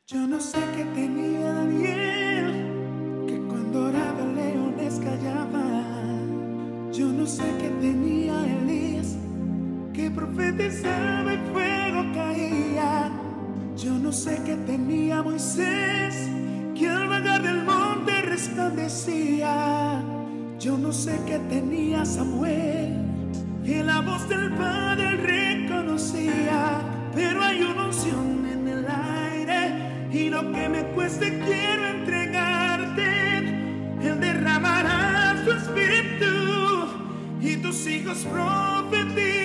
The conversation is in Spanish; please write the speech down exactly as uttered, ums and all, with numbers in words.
Yo no sé qué tenía Daniel, que cuando oraba leones callaban. Yo no sé qué tenía Elías, que profetizaba y fuego caía. Yo no sé qué tenía Moisés, que al vagar del monte resplandecía. Yo no sé qué tenía Samuel, que la voz del Padre reconocía. Pero hay una unción en el aire, y lo que me cueste quiero entregarte. Él derramará su espíritu y tus hijos profetizarán.